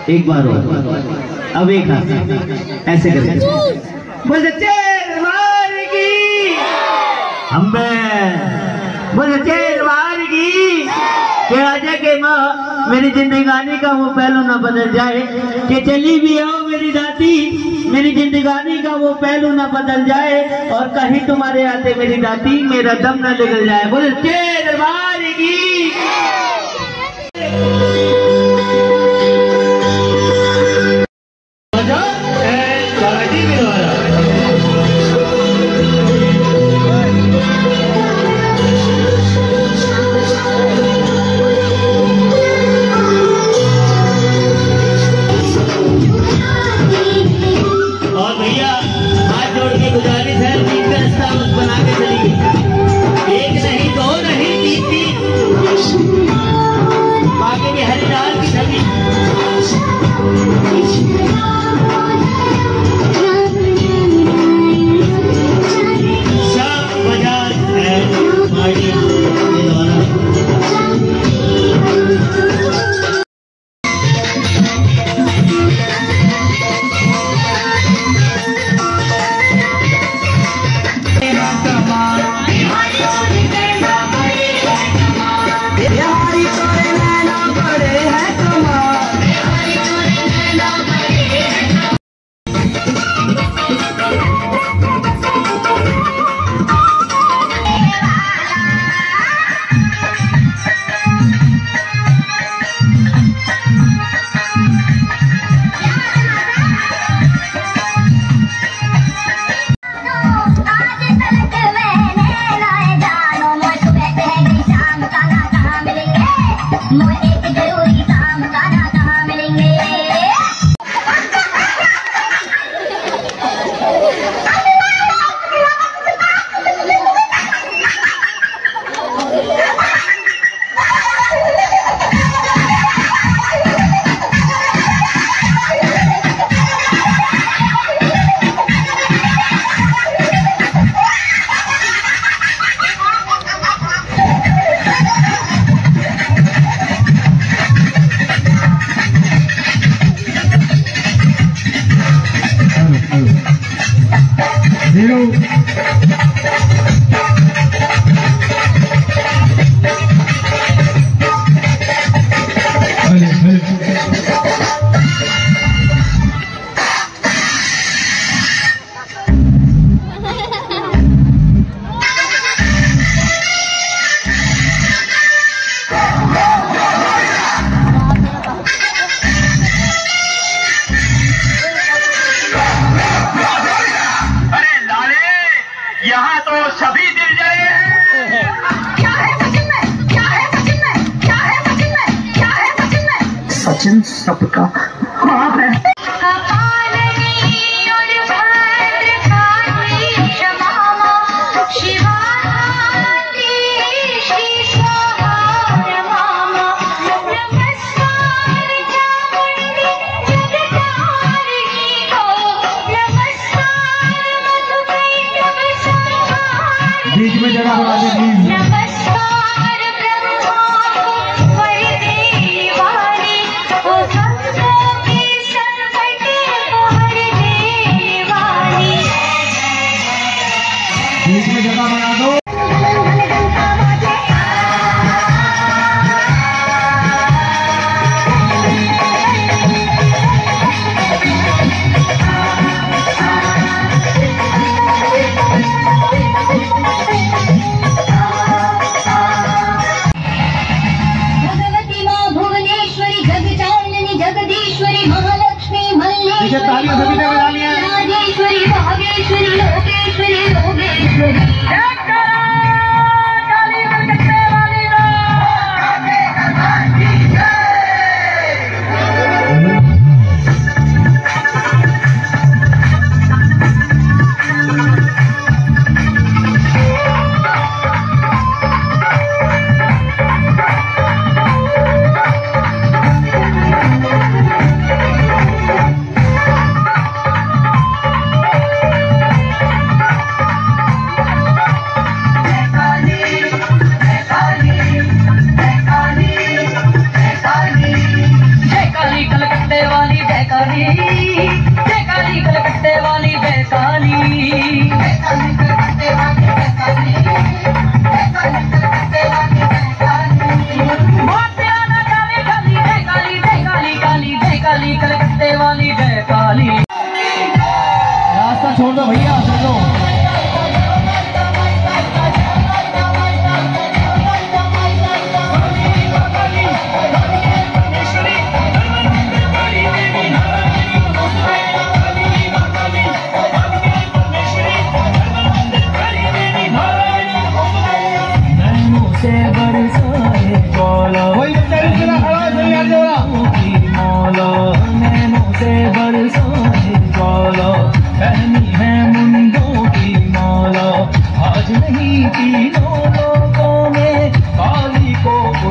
एक बार और, अब एक हाथ ऐसे करके बोल शेरवार की, बोल शेरवार की। क्या के माँ मेरी जिंदगानी का वो पहलू ना बदल जाए, कि चली भी आओ मेरी दादी, मेरी जिंदगानी का वो पहलू ना बदल जाए, और कहीं तुम्हारे आते मेरी दादी मेरा दम ना निकल जाए। बोल शेरवार की। सचिन सबका बाप है। बीच में जगह बना दे। बीच में जगह बना दो। भगवती माँ भुवनेश्वरी जगचारिणी जगदीश्वरी महालक्ष्मी मल्लेश्वरी राजेश्वरी भागेश्वरी लोकेश्वरी योगेश्वरी।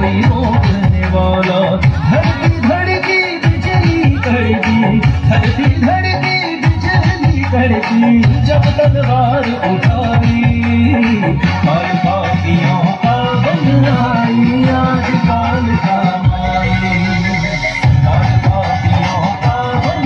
कोई रोकने वाला। धड़की धड़की बिजली कड़की, धड़की धड़की बिजली कड़की, जब तलवार उठाई हर पापियों का बन आई आज काल का माई। हर पापियों का बन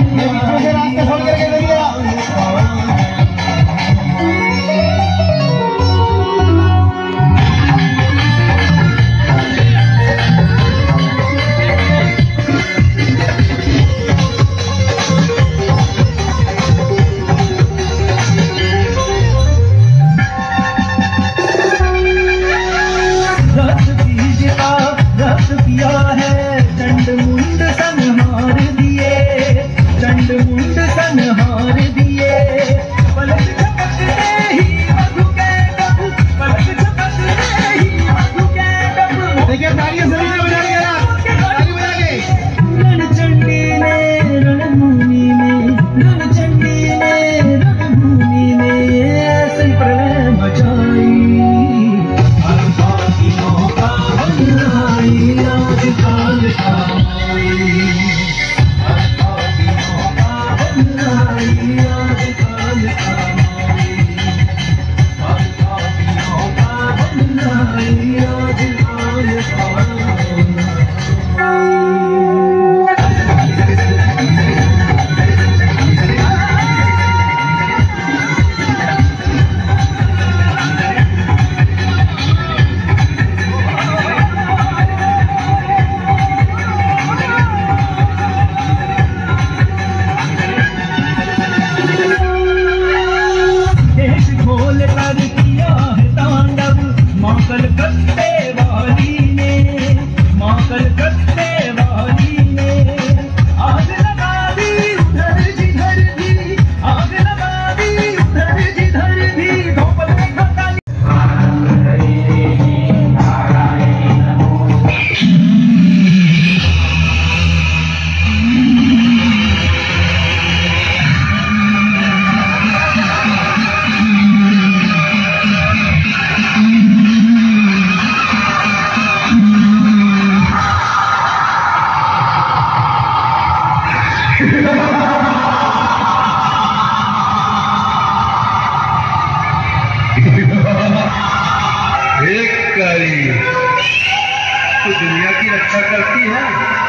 तो दुनिया की रक्षा करती है,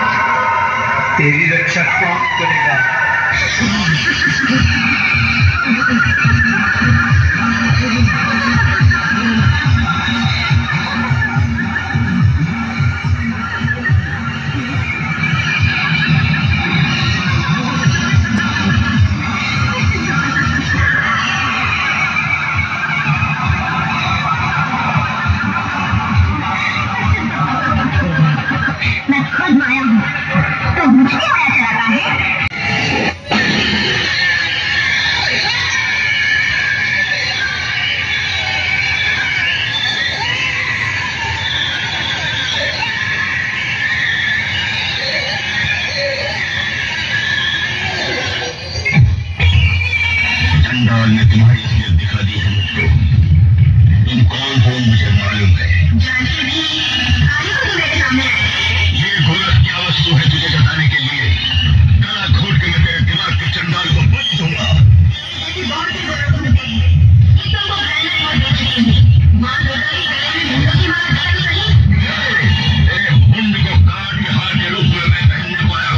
तेरी रक्षा कौन करेगा? मैं खुद माया हूँ, तो मुझे माया चलाता है। चंडाल ने तुम्हारी असलियत दिखा दी है मुझको। तुम कौन हो मुझे मालूम है। जानती नहीं, आज को तो मेरे सामने आए। ये गोरख क्या वस्तु है तुझे जताने के लिए? गला घोट के मैं तेरे दिमाग के चंडाल को बलि दूंगा। ऐसी बहुत सी जरूरत होती है, तुमको कहना बहुत देख चुकी हूँ। मां दुर्गा की गले में मुंडों की माला डाल सही। तेरे मुंड को काट के हार के रूप में मैं पहनने को आया हूँ।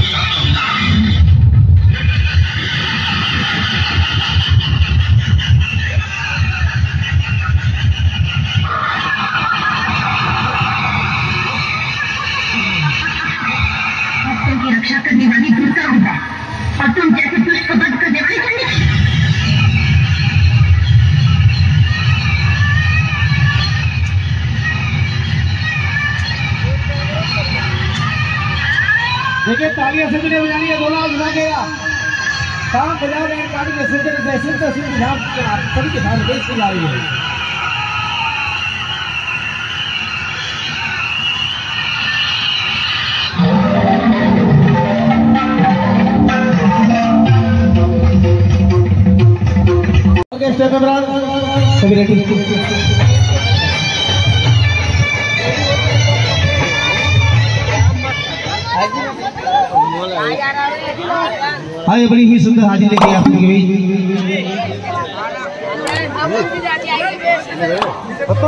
भक्तों की रक्षा करने वाली दुर्गा होगा, और तुम जैसे दुष्ट को बंद कर देखो चंडी। देखिए तालियां सभी ने बजानी है, दोनों बजा गया ताम बजा रहे हैं, ताली के सिर सभी के साथ देश की जा रही है। स्टेप पे सभी रेडी। आए बड़ी ही सुंदर हाजिर लेके आपके बीच।